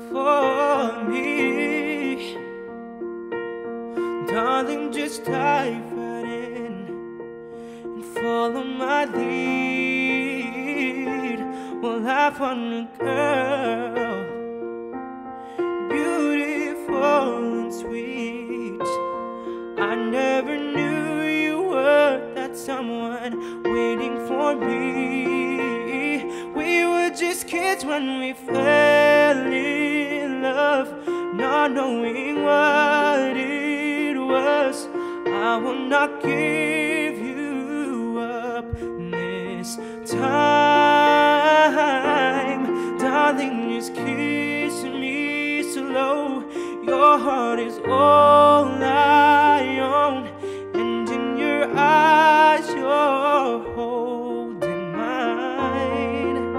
for me. Darling, just dive right in and follow my lead. Well, I found a girl, beautiful and sweet. I never knew you were that someone waiting for me. We were just kids when we fell in love, not knowing what it was. I will not give you up this time. Darling, just kiss me slow. Your heart is all I own, and in your eyes you're holding mine.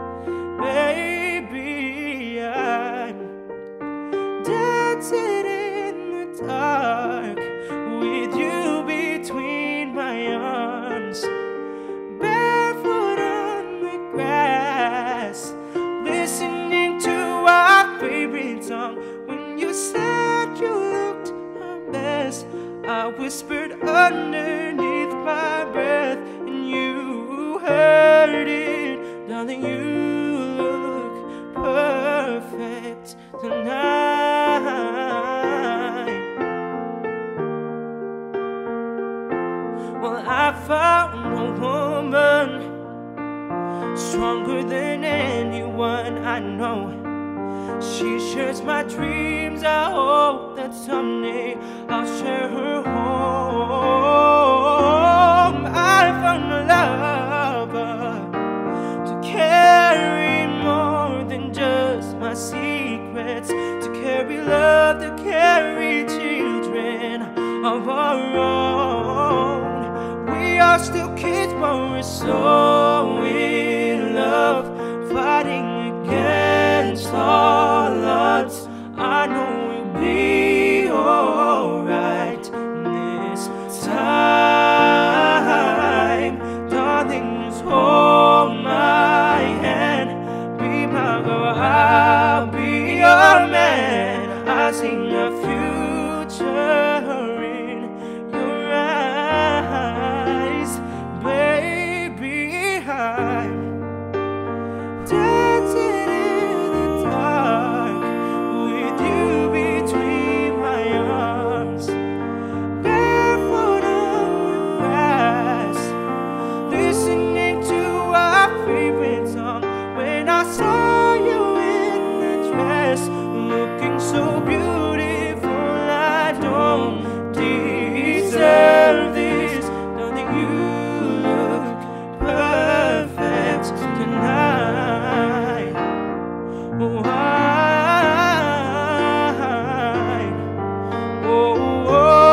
Baby, I'm dancing in the dark with you between my arms, barefoot on the grass, listening to our favorite song. When you said you looked a mess, I whispered underneath my breath, and you heard it. Darling, you look perfect tonight. Well, I found a woman stronger than anyone I know. She shares my dreams. I hope that someday I'll share her home. I found a lover to carry more than just my secrets, to carry love, to carry children of our own. We are still kids, but we're so in love, fighting against all odds. I know we'll be alright this time. Darling, just hold my hand. Be my girl, I'll be your man. I see a future in your eyes. Baby, I'm dancing in the dark with you between my arms, barefoot on the grass, listening to our favorite song. When I saw you in the dress, looking so beautiful, I don't deserve this. Darling, you look perfect tonight. Oh, oh,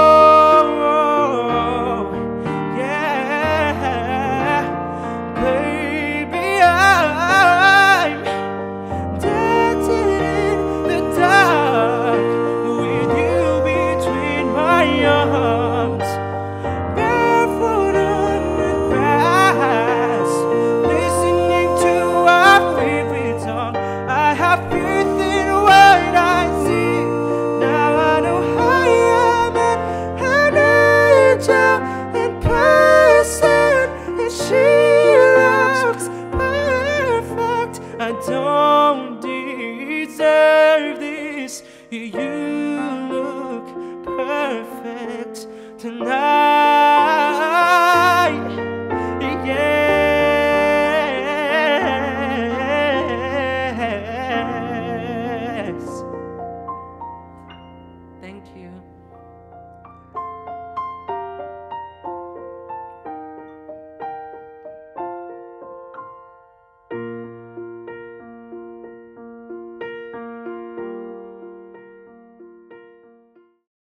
yeah. Baby, I'm dancing in the dark with you between my arms, barefoot on the grass, listening to our favorite song. I have faith in what I see. Now I know I am an angel in person, and she looks perfect. I don't deserve this. You look perfect tonight.